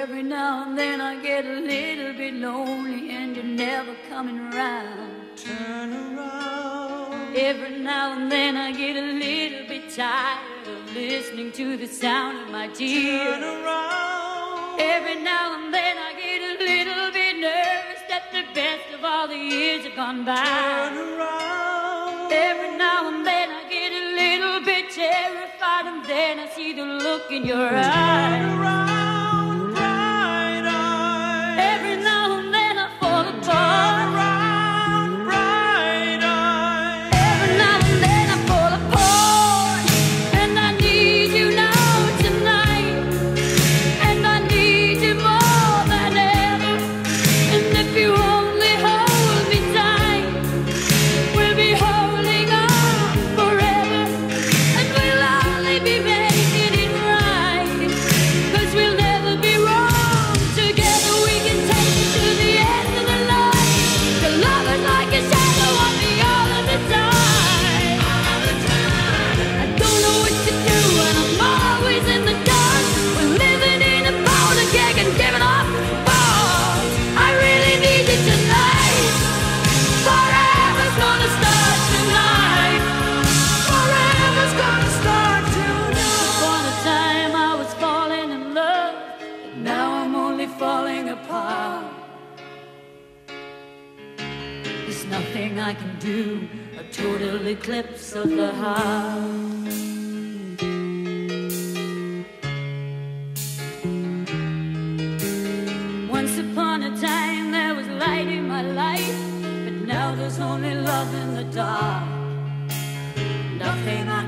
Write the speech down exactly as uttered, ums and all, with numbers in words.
Every now and then I get a little bit lonely and you're never coming around. Turn around. Every now and then I get a little bit tired of listening to the sound of my tears. Turn around. Every now and then I get a little bit nervous that the best of all the years have gone by. Turn around. Every now and then I get a little bit terrified, and then I see the look in your eyes. Turn around, bright eyes. Every now and then I fall Turn apart. around, bright eyes. Every now and then I fall apart, and I need you now tonight, and I need you more than ever. And if you only hold me tight, we'll be holding on forever, and we'll only be making it right, 'cause we'll never be wrong. Together we can take it to the end of the line. The love is like a shadow on me all of the time. All the time. I don't know what to do, and I'm always in the dark. We're living in a powder keg and giving off balls. I really need you tonight. Forever's gonna start tonight. Forever's gonna start tonight. Upon a time I was falling in love, but now I'm only falling apart. There's nothing I can do, a total eclipse of the heart. Once upon a time there was light in my life, but now there's only love in the dark. Nothing I